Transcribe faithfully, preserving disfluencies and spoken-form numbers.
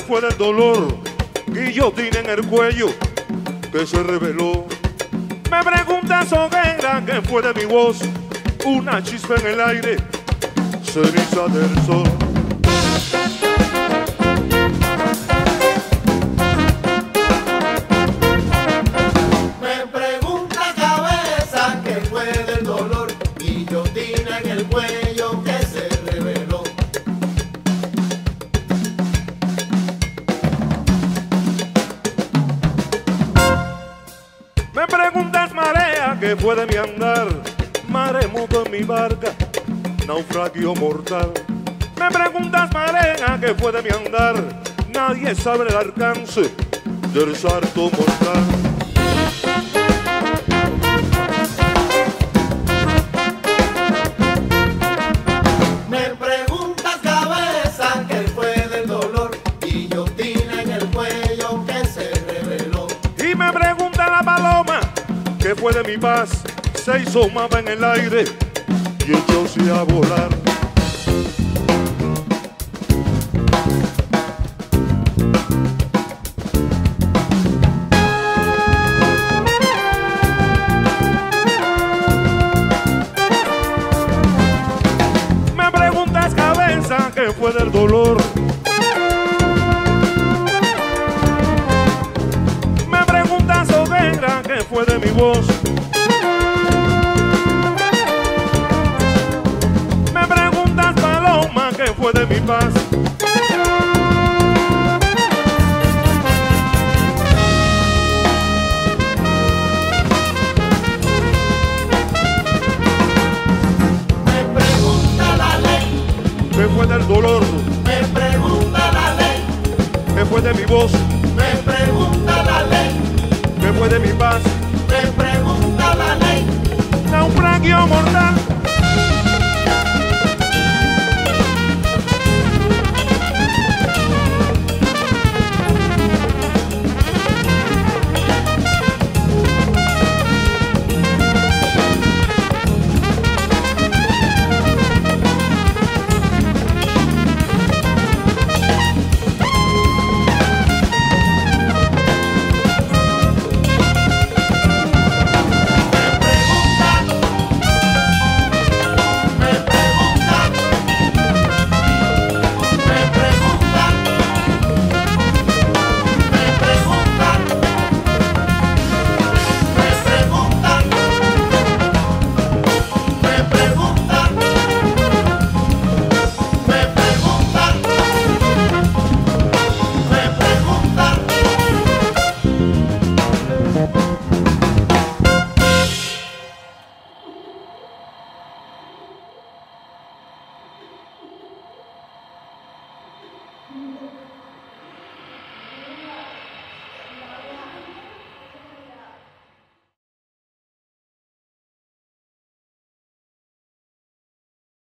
fue del dolor, guillotina en el cuello que se reveló. Me preguntas, hoguera, ¿qué fue de mi voz? Una chispa en el aire, ceniza del sol. Me preguntas, cabeza, ¿qué fue del dolor? Guillotina en el cuello que se reveló. Me preguntas, marea, ¿qué fue de mi andar? Maremoto en mi barca, naufragio mortal. Me preguntas, marea, ¿qué fue de mi andar? Nadie sabe el alcance del salto mortal. Me preguntas, cabeza, ¿qué fue del dolor? Guillotina en el cuello que se reveló. Y me pregunta la paloma, ¿qué fue de mi paz? Se hizo mapa en el aire y echóse a volar. Me preguntas, cabeza, ¿qué fue del dolor? Me preguntas, hoguera, ¿qué fue de mi voz? ¿Qué fue de mi paz? Me pregunta la ley. ¿Qué fue del dolor? Me pregunta la ley. ¿Qué fue de mi voz? Me pregunta la ley. ¿Qué fue de mi paz? Me pregunta la ley. Naufragio mortal.